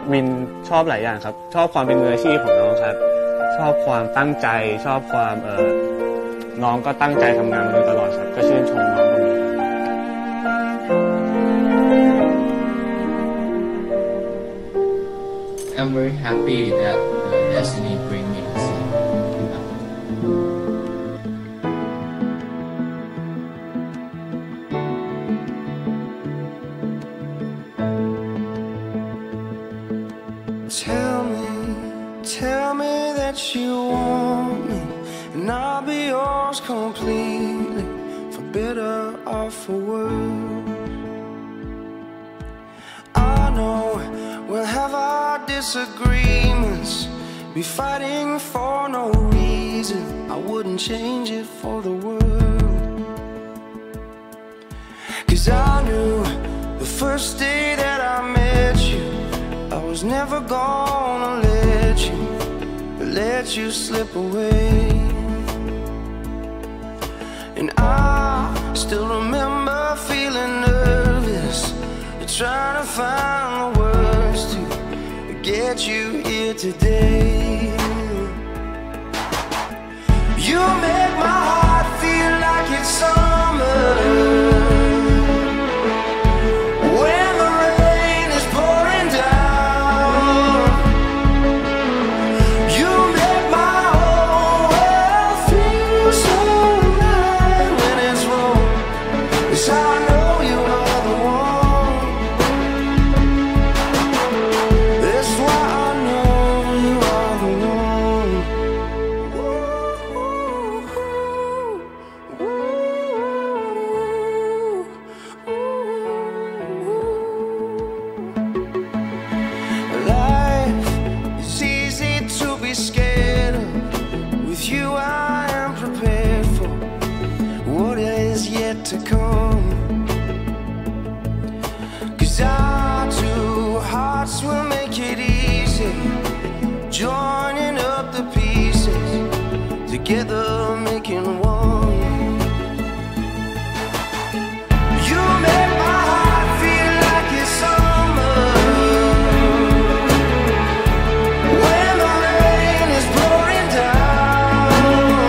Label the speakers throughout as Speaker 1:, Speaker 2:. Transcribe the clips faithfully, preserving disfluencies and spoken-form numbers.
Speaker 1: วินชอบหลายอย่างครับชอบความเป็นมืออาชีพของน้องครับชอบความตั้งใจชอบความเออน้องก็ตั้งใจทำงานมาโดยตลอดครับก็ชื่นชมน้องตรงนี้ครับ
Speaker 2: I'm very happy that uh, Destiny bring me to see.
Speaker 3: Tell me, tell me that you want me, and I'll be yours completely, for better or for worse. I know we'll have our disagreements, be fighting for no reason. I wouldn't change it for the world. Cause I knew the first day that I met you, I was never gonna let you, let you slip away. And I still remember feeling nervous, trying to find the words to get you here today. You make my heart feel like it's summer when the rain is pouring down. You make my whole world feel so right when it's wrong. 'Cause I know you are the one. That's why I know you are the one. Life is easy to be scared of. With you I am prepared for what is yet to come. 'Cause our two hearts will make it easy, joining up the pieces, together making one. You make my heart feel like it's summer when the rain is pouring down.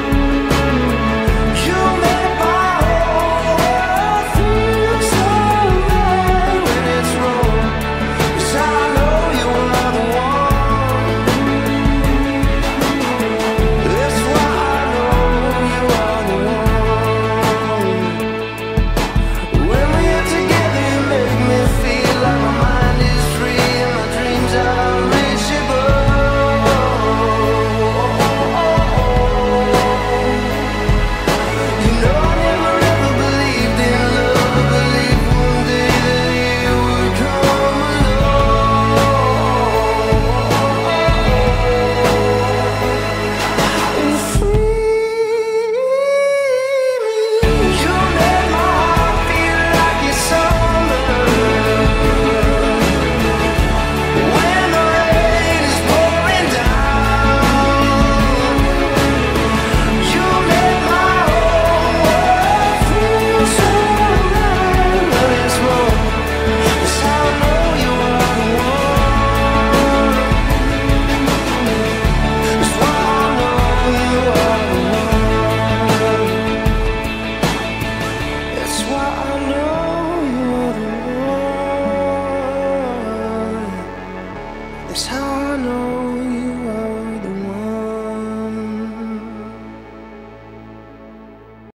Speaker 3: You make my whole world feel so right when it's wrong. 'Cause I know you are the one. That's why I know you are the one. When we're together you make me feel like my mind is free and my dreams are unreachable. You know I never ever believed in love, but believed one day that you would come along and free me. You make my heart feel like it's summer when the rain is pouring down. You make my whole world feel so right when it's wrong. 'Cause I know you are the one. That's why I know you are the one. That's why I know you are the one. That's how I know